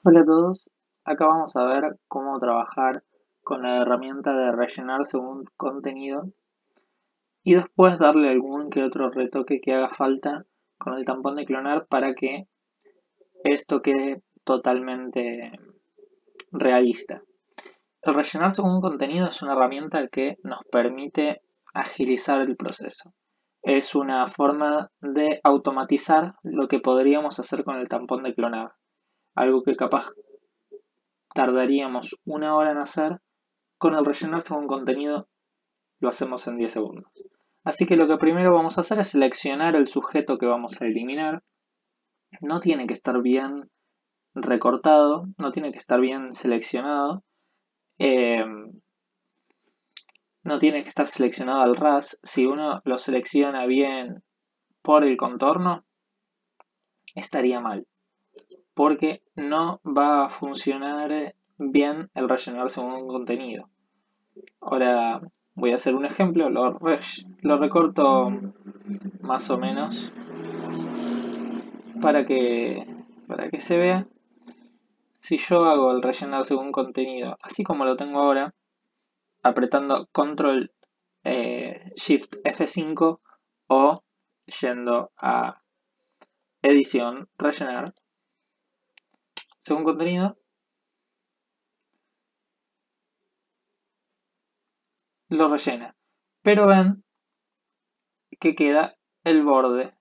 Hola a todos, acá vamos a ver cómo trabajar con la herramienta de rellenar según contenido y después darle algún que otro retoque que haga falta con el tampón de clonar para que esto quede totalmente realista. El rellenar según contenido es una herramienta que nos permite agilizar el proceso. Es una forma de automatizar lo que podríamos hacer con el tampón de clonar, algo que capaz tardaríamos una hora en hacer. Con el rellenar según contenido lo hacemos en 10 segundos. Así que lo que primero vamos a hacer es seleccionar el sujeto que vamos a eliminar. No tiene que estar bien recortado, no tiene que estar bien seleccionado, eh, no tiene que estar seleccionado al ras. Si uno lo selecciona bien por el contorno, estaría mal, porque no va a funcionar bien el rellenar según contenido. Ahora voy a hacer un ejemplo, lo recorto más o menos para que, para que se vea. Si yo hago el rellenar según contenido, así como lo tengo ahora, apretando Control Shift F5 o yendo a edición, rellenar según contenido, lo rellena. Pero ven que queda el borde.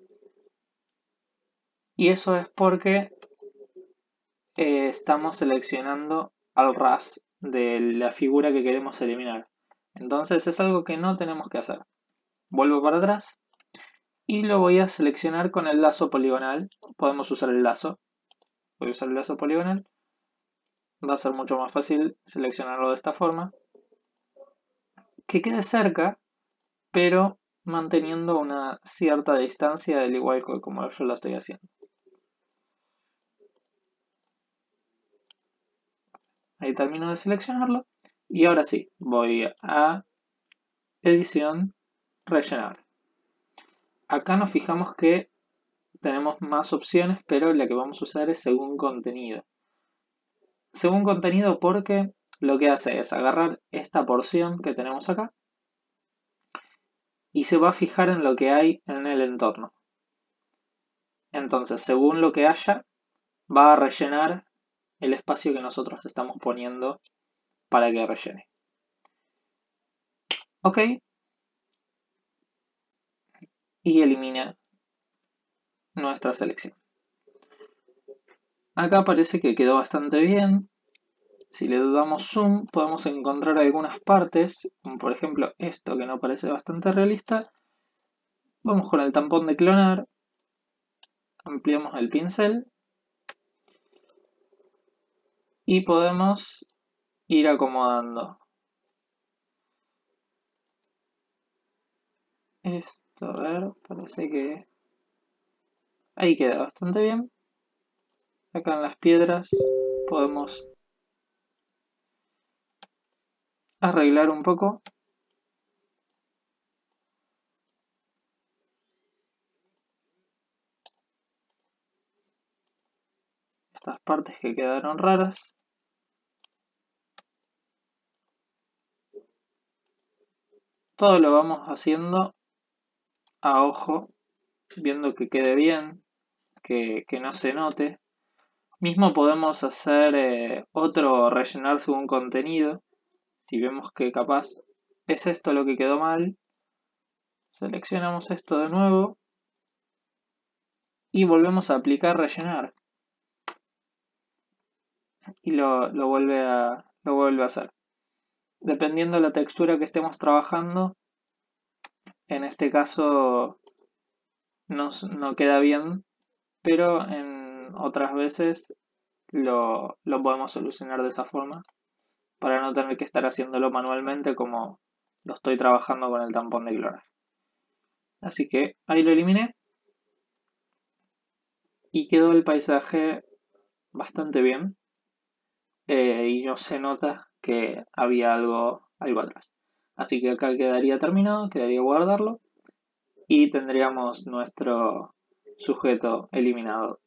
Y eso es porque estamos seleccionando al ras de la figura que queremos eliminar. Entonces es algo que no tenemos que hacer. Vuelvo para atrás y lo voy a seleccionar con el lazo poligonal. Podemos usar el lazo. Voy a usar el lazo poligonal. Va a ser mucho más fácil seleccionarlo de esta forma. Que quede cerca, pero manteniendo una cierta distancia, al igual que como yo lo estoy haciendo. Ahí termino de seleccionarlo. Y ahora sí, voy a edición, rellenar. Acá nos fijamos que tenemos más opciones, pero la que vamos a usar es según contenido. Según contenido porque lo que hace es agarrar esta porción que tenemos acá y se va a fijar en lo que hay en el entorno. Entonces, según lo que haya, va a rellenar el espacio que nosotros estamos poniendo para que rellene. Ok. Y elimina nuestra selección. Acá parece que quedó bastante bien. Si le damos zoom, podemos encontrar algunas partes, como por ejemplo esto que no parece bastante realista. Vamos con el tampón de clonar, ampliamos el pincel y podemos ir acomodando esto. A ver, parece que ahí queda bastante bien. Acá en las piedras podemos arreglar un poco. Estas partes que quedaron raras. Todo lo vamos haciendo a ojo, viendo que quede bien, que no se note. Mismo podemos hacer otro rellenar según contenido. Si vemos que capaz es esto lo que quedó mal, seleccionamos esto de nuevo y volvemos a aplicar rellenar. Y lo vuelve a hacer. Dependiendo de la textura que estemos trabajando, en este caso no queda bien, pero en otras veces lo podemos solucionar de esa forma para no tener que estar haciéndolo manualmente como lo estoy trabajando con el tampón de clonar. Así que ahí lo eliminé y quedó el paisaje bastante bien, y no se nota que había algo atrás. Así que acá quedaría terminado, quedaría guardarlo y tendríamos nuestro sujeto eliminado